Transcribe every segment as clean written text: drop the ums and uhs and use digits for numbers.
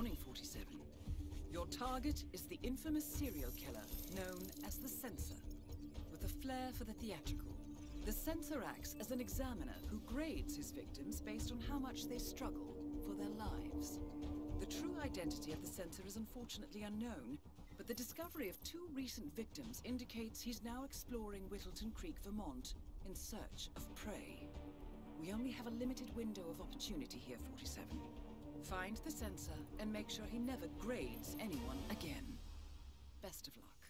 morning, 47. Your target is the infamous serial killer known as the Censor. With a flair for the theatrical, the Censor acts as an examiner who grades his victims based on how much they struggle for their lives. The true identity of the Censor is unfortunately unknown, but the discovery of 2 recent victims indicates he's now exploring Whittleton Creek, Vermont, in search of prey. We only have a limited window of opportunity here, 47. Find the Censor and make sure he never grades anyone again. Best of luck.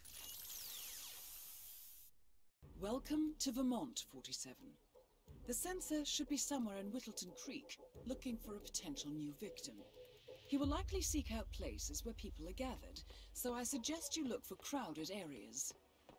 Welcome to Vermont, 47. The Censor should be somewhere in Whittleton Creek, looking for a potential new victim. He will likely seek out places where people are gathered, so I suggest you look for crowded areas.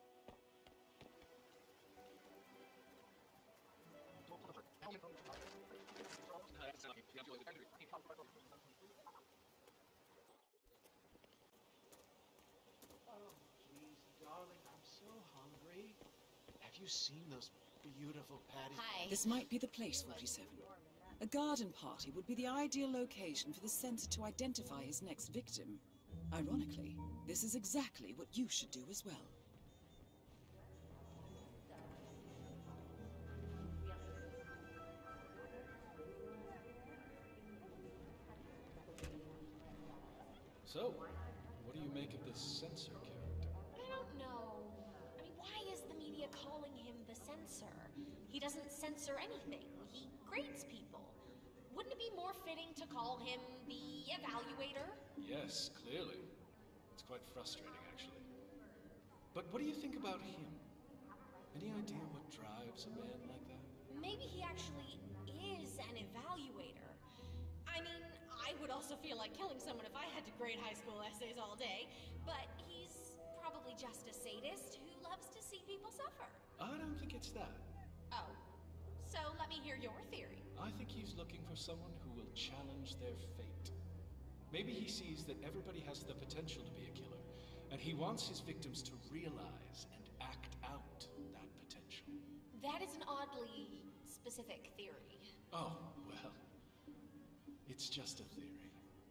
Oh, please, darling, I'm so hungry. Have you seen those beautiful patties? Hi. This might be the place, 47. A garden party would be the ideal location for the Censor to identify his next victim. Ironically, this is exactly what you should do as well. So, what do you make of this Censor character? I don't know. I mean, why is the media calling him the Censor? He doesn't censor anything. He grades people. Wouldn't it be more fitting to call him the Evaluator? Yes, clearly. It's quite frustrating, actually. But what do you think about him? Any idea what drives a man like that? Maybe he actually is an evaluator. I mean, I would also feel like killing someone if I had to grade high school essays all day, but he's probably just a sadist who loves to see people suffer. I don't think it's that. Oh, so let me hear your theory. I think he's looking for someone who will challenge their fate. Maybe he sees that everybody has the potential to be a killer, and he wants his victims to realize and act out that potential. That is an oddly specific theory. Oh, well, it's just a theory.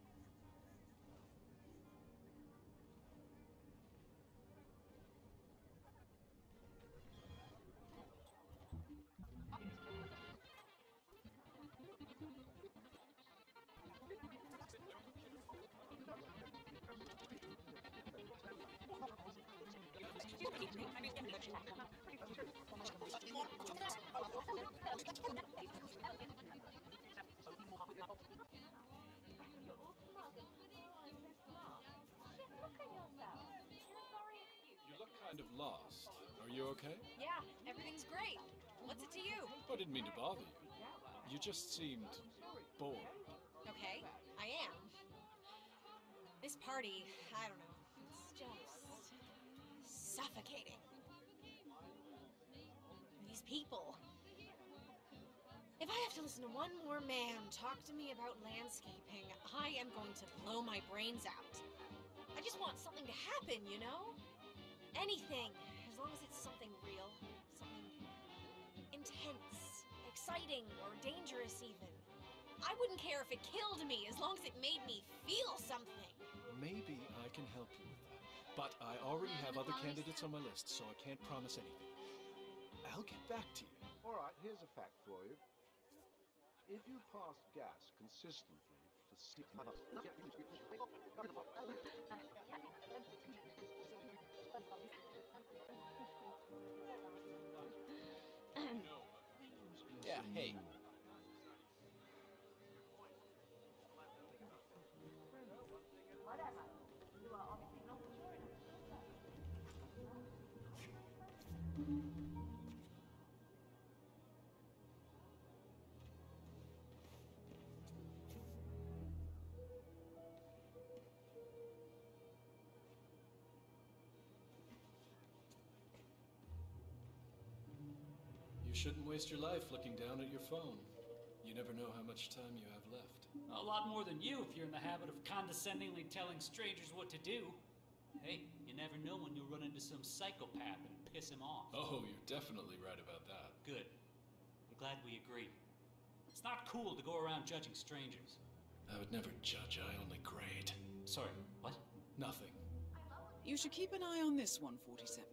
You look kind of lost. Are you okay? Yeah, everything's great. What's it to you? I didn't mean to bother you. You just seemed bored. Okay, I am. This party, I don't know, it's just suffocating. These people. If I have to listen to one more man talk to me about landscaping, I am going to blow my brains out. I just want something to happen, you know? Anything, as long as it's something real, something intense, exciting, or dangerous even. I wouldn't care if it killed me, as long as it made me feel something. Maybe I can help you with that. But I already have other candidates on my list, so I can't promise anything. I'll get back to you. All right, here's a fact for you. If you pass gas consistently for 6 months... Yeah, hey. You shouldn't waste your life looking down at your phone. You never know how much time you have left. A lot more than you if you're in the habit of condescendingly telling strangers what to do. Hey, you never know when you'll run into some psychopath and piss him off. Oh, you're definitely right about that. Good. I'm glad we agree. It's not cool to go around judging strangers. I would never judge, I only grade. Sorry, what? Nothing. You should keep an eye on this one, 47.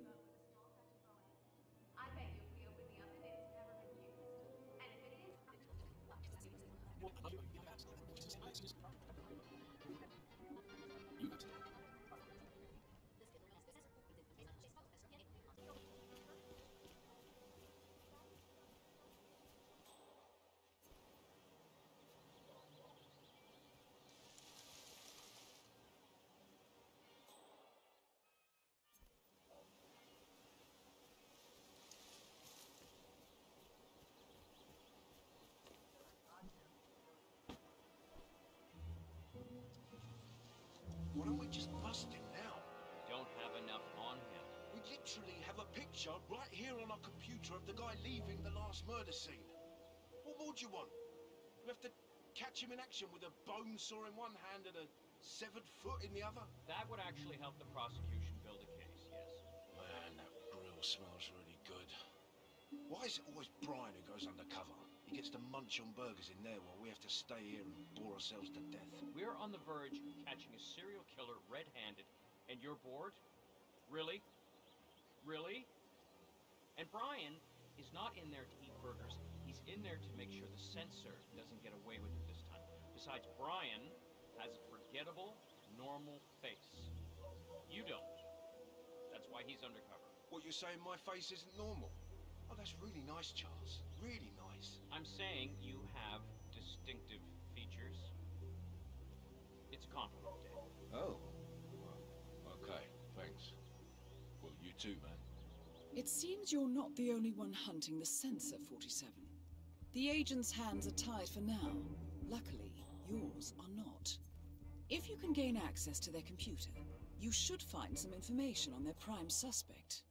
Why don't we just bust him now? Don't have enough on him. We literally have a picture right here on our computer of the guy leaving the last murder scene. What more do you want? We have to catch him in action with a bone saw in one hand and a severed foot in the other? That would actually help the prosecution build a case, yes. Man, that grill smells really good. Why is it always Brian who goes undercover? He gets to munch on burgers in there while we have to stay here and bore ourselves to death. We're on the verge of catching a serial killer red-handed, and you're bored? Really? Really? And Brian is not in there to eat burgers. He's in there to make sure the censor doesn't get away with it this time. Besides, Brian has a forgettable, normal face. You don't. That's why he's undercover. What, you're saying my face isn't normal? Oh, that's really nice, Charles. Really nice. I'm saying you have distinctive features. It's a compliment, Dave. Oh. Well, okay, thanks. Well, you too, man. It seems you're not the only one hunting the censor, 47. The agent's hands are tied for now. Luckily, yours are not. If you can gain access to their computer, you should find some information on their prime suspect.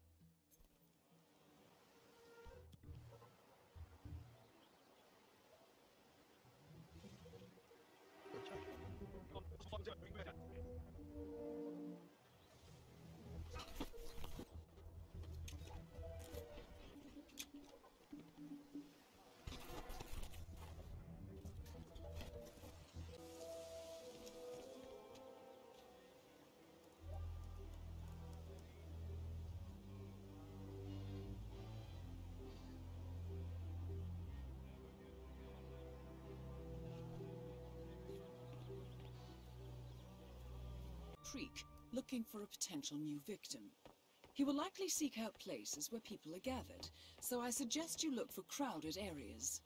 Creek, looking for a potential new victim. He will likely seek out places where people are gathered, so I suggest you look for crowded areas.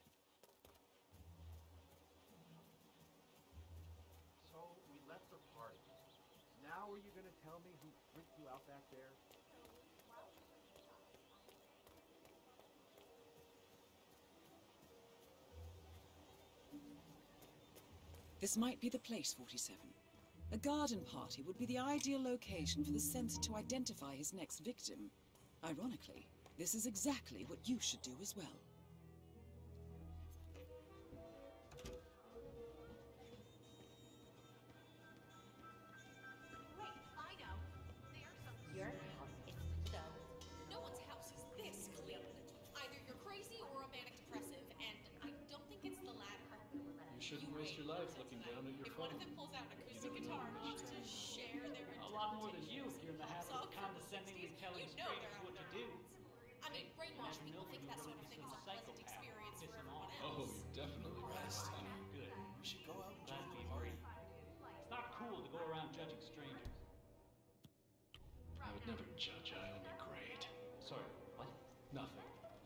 So, we left the party. Now are you gonna tell me who freaked you out back there? This might be the place, 47. A garden party would be the ideal location for the censor to identify his next victim. Ironically, this is exactly what you should do as well. Wait, I know. There's some. Your house is done. No one's house is this clean. Either you're crazy or a manic depressive, and I don't think it's the latter. You shouldn't waste your life looking down at your If phone. one of them pulls out an acoustic guitar and wants to share their A lot more than you if you're in the habit of condescendingly telling strangers what to do. I mean, brainwashed people think that sort of thing is a pleasant experience for everyone Oh, else. you're definitely right. Good. We should go out and Glad join to the be party. free. It's not cool to go around judging strangers. I would never judge, I only grade. Sorry, what? Nothing.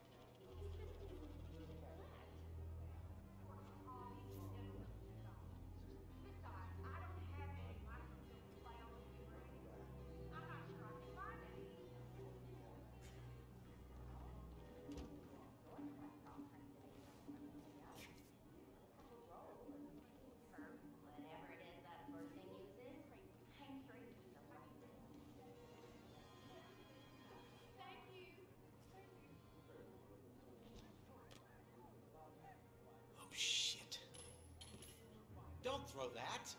Oh, shit. Don't throw that.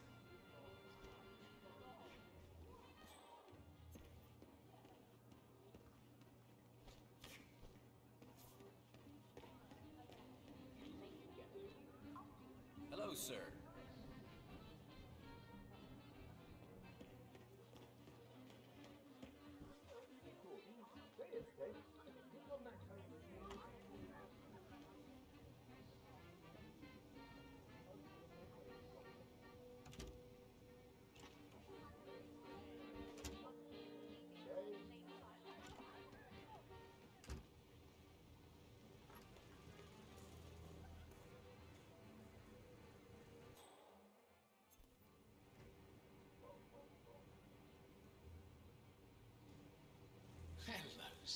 Hello, sir.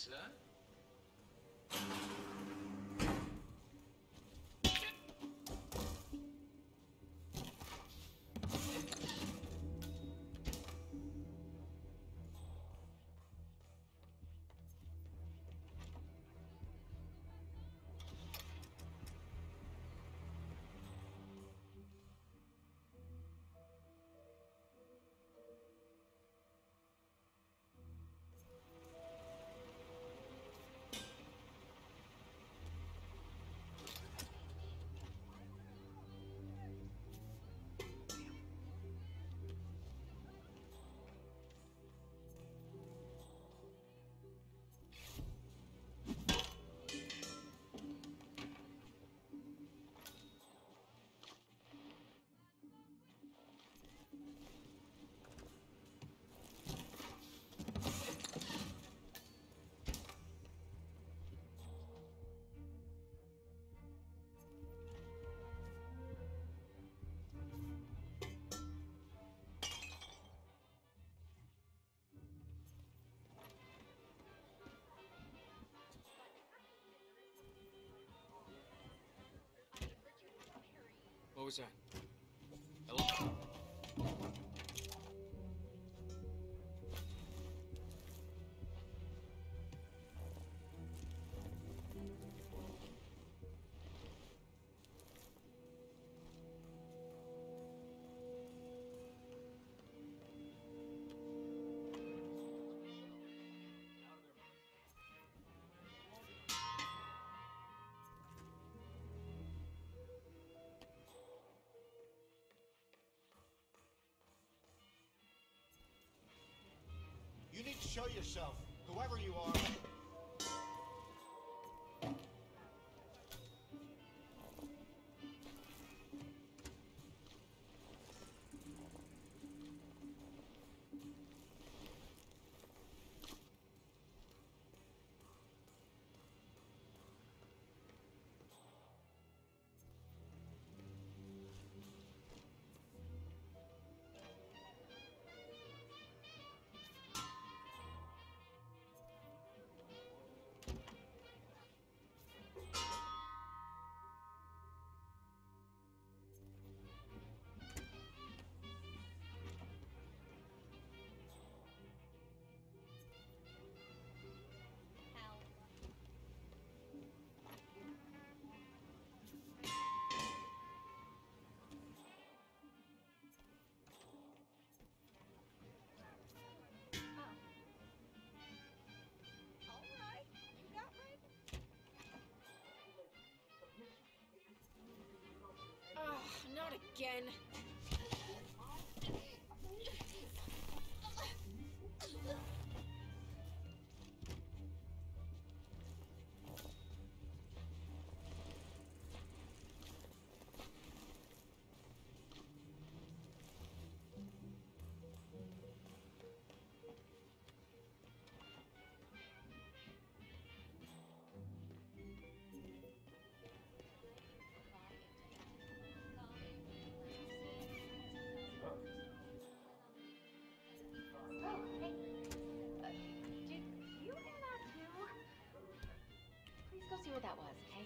sir. What was that? Hello? You need to show yourself, whoever you are. Not again. Go see what that was, okay?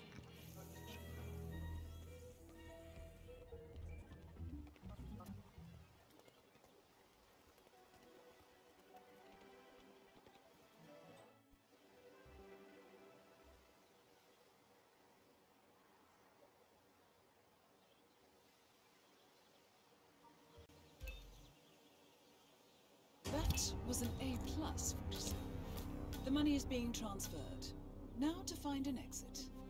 That was an A+ for yourself. The money is being transferred. Now to find an exit.